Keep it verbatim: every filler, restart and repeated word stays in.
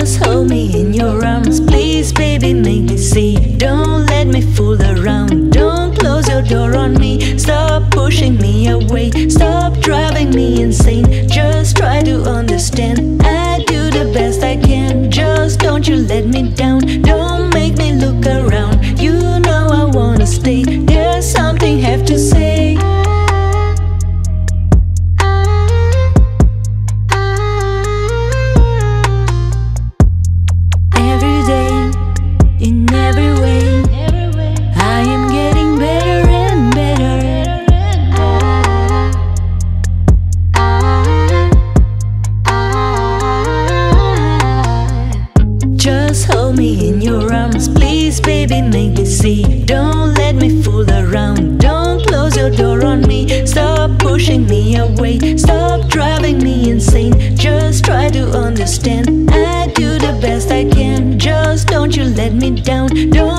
Just hold me in your arms, please baby, make me see. Don't let me fool around, don't close your door on me. Stop pushing me away, stop driving me insane. Just try to understand, I do the best I can. Just don't you let me down, don't make me look around. You know I wanna stay, there's something I have to say. Every day, in every way, I am getting better and better. Just hold me in your arms, please baby, make me see. Don't let me fool around, don't close your door on me. Stop pushing me away, stop driving me insane. Just try to understand, I do the best I can. Just don't you let me down, don't